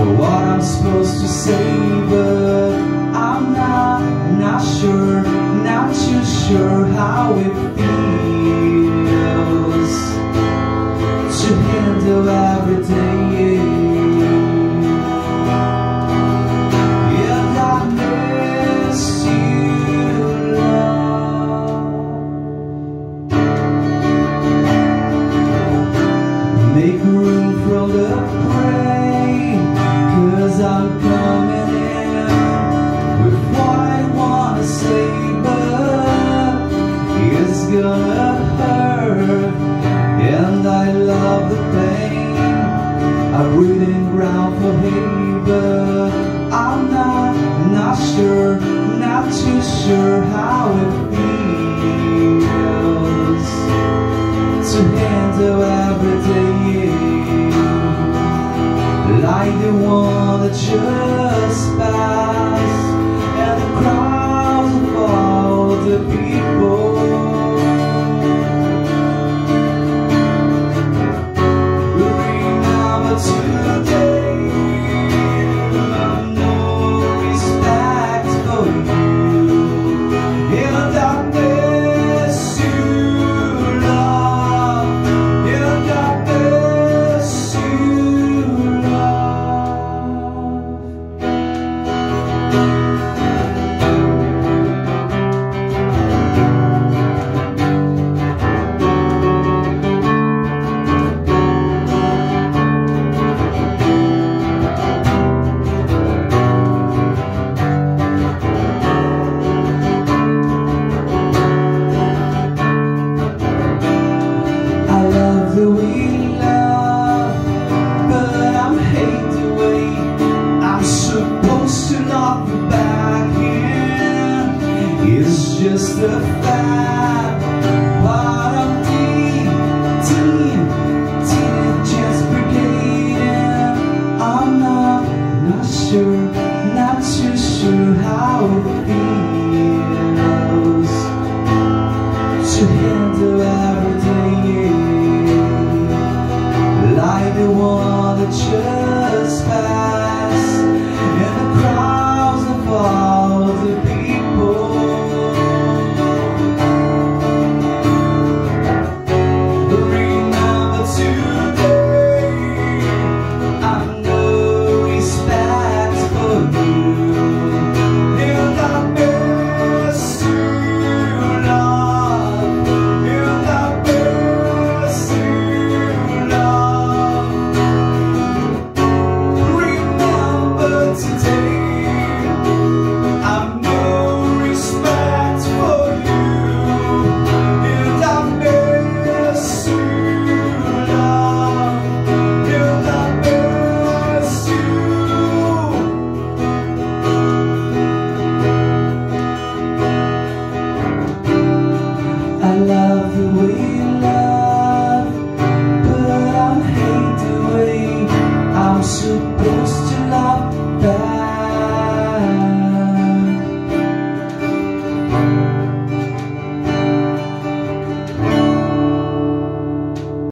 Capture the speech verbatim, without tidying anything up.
what I'm supposed to say, but I'm not, not sure, not too sure how it feels to handle every day. And I miss you, love. Make room for the prey, 'cause I'm coming in with what I wanna say, but it's gonna hurt, and I love the pain. I'm breathing ground for hay, but I'm not, not sure, not too sure how it feels to handle every day like the one that just passed, and the crowds of all the people. Remember today, I've no respect for you, and I miss you, love, and I miss you. The way you love, but I'm hate the way I'm supposed to knock the back in. It's just a